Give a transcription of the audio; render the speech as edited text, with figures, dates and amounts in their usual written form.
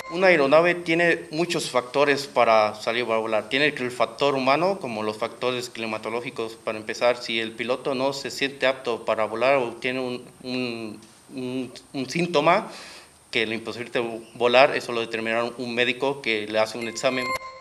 Una aeronave tiene muchos factores para salir a volar. Tiene el factor humano, como los factores climatológicos, para empezar. Si el piloto no se siente apto para volar o tiene un síntoma que le imposibilita volar, eso lo determinará un médico que le hace un examen.